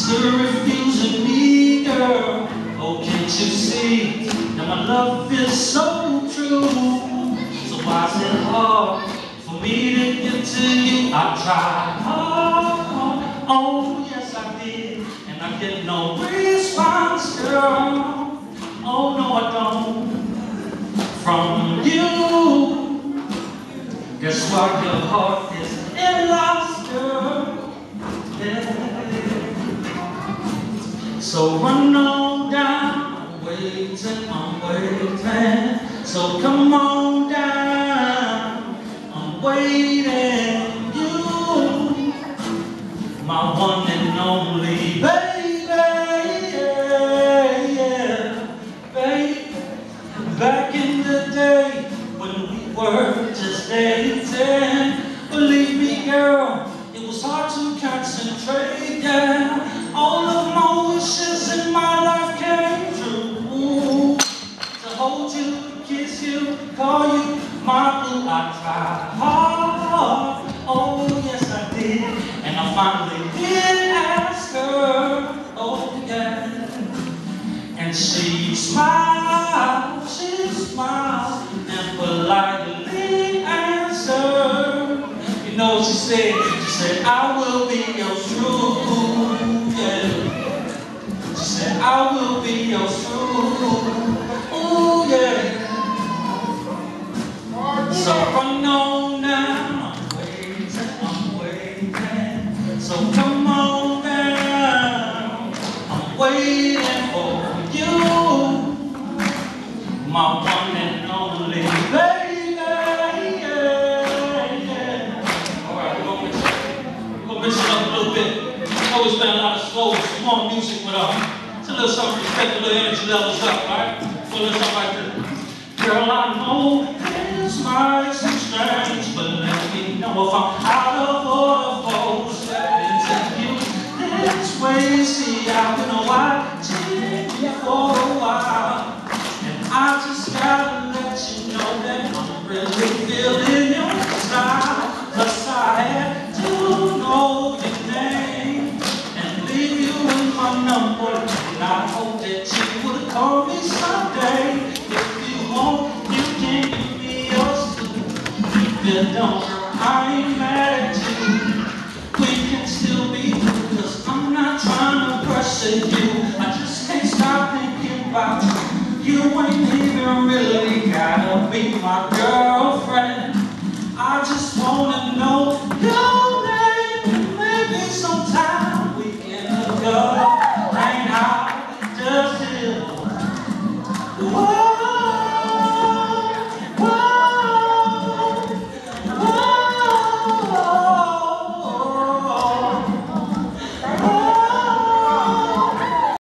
still refusing me, girl. Oh, can't you see that my love is so true? So why is it hard for me to get to you? I tried hard, oh yes I did, and I get no response, girl. Oh no I don't, from you. Guess what, your heart is in lost, girl. Yeah. So run on down, I'm waiting. So come on down, I'm waiting. You, my one and only baby, yeah, yeah, baby. Back in the day when we were just dating, believe me, girl, it was hard to concentrate, yeah. All of my wishes in my life came true. To hold you, kiss you, call you my boo. I tried hard, oh yes I did, and I finally did ask her, oh yeah. And she smiled, and politely answered. You know what she said? She said, I will be your true, yeah. She said, I will be your true, ooh, yeah. So run on down, I'm waiting. So come on down, I'm waiting for you. My one and only baby, yeah, yeah. Alright, we're gonna mix it up a little bit. Always been a lot of slow, small music with it's a little something to get the little energy levels up, right? So a little something like this. Girl, I know this might seem strange, but let me know if I'm out of order, folks. Let me take you this way. See, I've been watching you for a while. I just gotta let you know that I'm really feeling your style. Plus I had to know your name and leave you with my number. And I hope that you would call me someday. If you want, you can give me yours too. If you don't, I ain't mad at you. We can still be cool, cause I'm not trying to pressure you. I just can't stop thinking about you. You ain't even really gotta be my girlfriend. I just wanna know you.